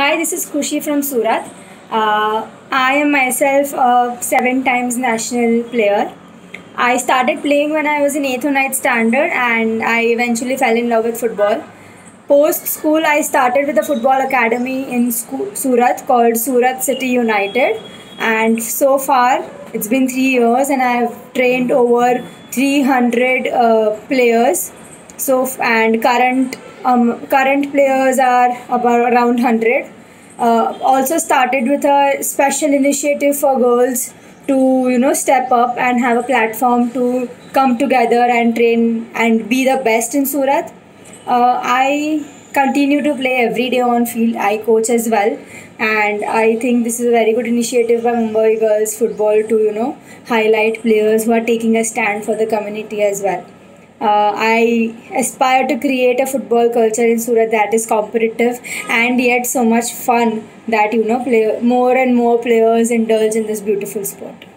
Hi, this is Khushi from Surat. I am myself a 7 times national player. I started playing when I was in 8th or 9th standard and I eventually fell in love with football. Post school, I started with a football academy in Surat called Surat City United. And so far, it's been 3 years and I've trained over 300 players. And current players are about around 100. Also started with a special initiative for girls to step up and have a platform to come together and train and be the best in Surat. I continue to play every day on field. I coach as well, and I think this is a very good initiative by Mumbai Girls Football to highlight players who are taking a stand for the community as well. I aspire to create a football culture in Surat that is competitive and yet so much fun that more and more players indulge in this beautiful sport.